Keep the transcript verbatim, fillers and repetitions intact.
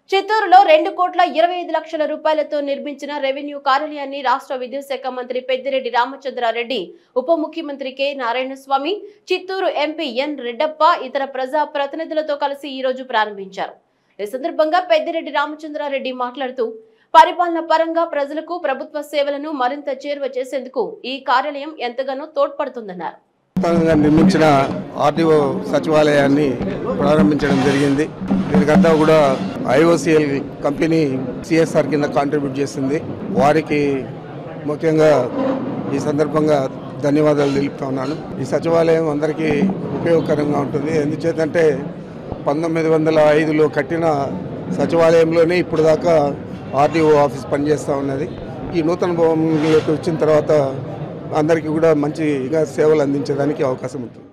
చిత్తూరులో రెండు కోట్ల ఇరవై ఐదు లక్షల రూపాయలతో నిర్మించిన రెవెన్యూ కార్యాలయాన్ని రాష్ట్ర విద్యుత్ శాఖ మంత్రి పెద్దిరెడ్డి రామచంద్రారెడ్డి, ఉప ముఖ్యమంత్రి K Narayanaswamy, Chittoor MP N Reddappa ఇతర ప్రజా ప్రతినిధులతో కలిసి ఈ రోజు ప్రారంభించారు. ఈ సందర్భంగా పెద్దిరెడ్డి రామచంద్రారెడ్డి మాట్లాడుతూ, పరిపాలన పరంగా ప్రజలకు ప్రభుత్వ సేవలను మరింత చేరువ చేసేందుకు ఈ కార్యాలయం ఎంతగానో తోడ్పడుతుందన్నారు. నిర్మించిన ఆర్టీఓ సచివాలయాన్ని ప్రారంభించడం జరిగింది. దీనికంతా కూడా ఐఓసిఎల్ కంపెనీ సిఎస్ఆర్ కింద కాంట్రిబ్యూట్ చేసింది. వారికి ముఖ్యంగా ఈ సందర్భంగా ధన్యవాదాలు తెలుపుతా ఉన్నాను. ఈ సచివాలయం అందరికీ ఉపయోగకరంగా ఉంటుంది. ఎందుచేతంటే పంతొమ్మిది వందల ఐదులో కట్టిన సచివాలయంలోనే ఇప్పుడు దాకా ఆర్టీఓ ఆఫీస్ పనిచేస్తూ ఉన్నది. ఈ నూతన భవనంలోకి వచ్చిన తర్వాత అందరికీ కూడా మంచిగా సేవలు అందించడానికి అవకాశం ఉంటుంది.